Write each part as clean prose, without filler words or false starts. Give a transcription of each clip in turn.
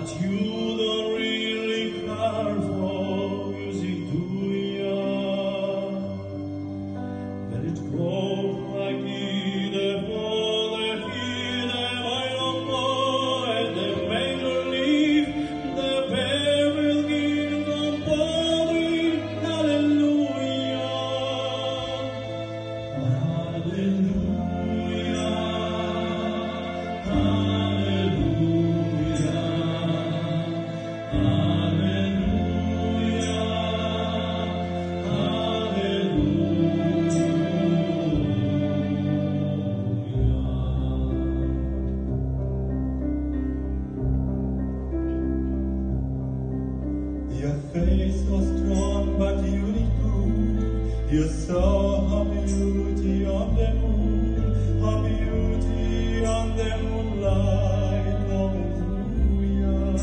you don't really care for music, do ya? Let it grow like the fall, the violin, and the major leaf, the bear will give company. Hallelujah, hallelujah, Your face was strong, but you didn't move. You saw a beauty on the moon, a beauty on the moonlight. Hallelujah.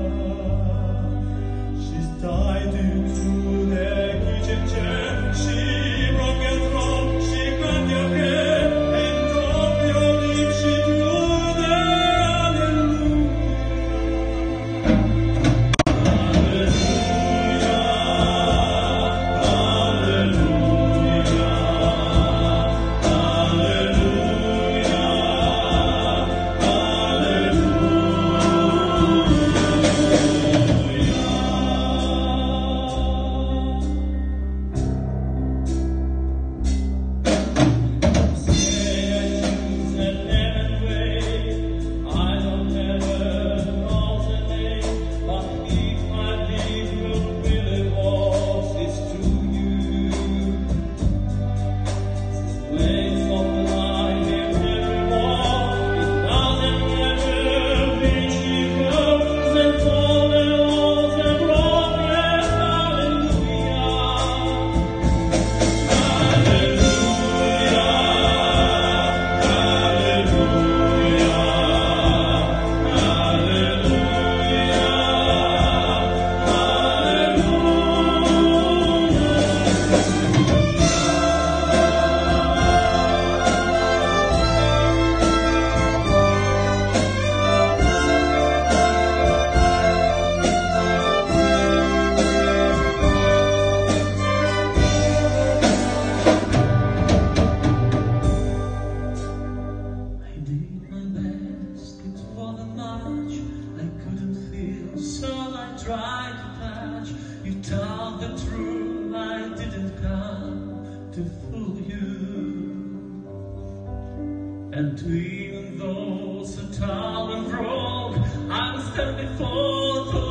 She's tied you to the kitchen chair. She broke your throat, she cut your hair, and dropped your lips. She drew the hallelujah. Tried to touch you, tell the truth. I didn't come to fool you, and even though so tall and broke, I'm still before the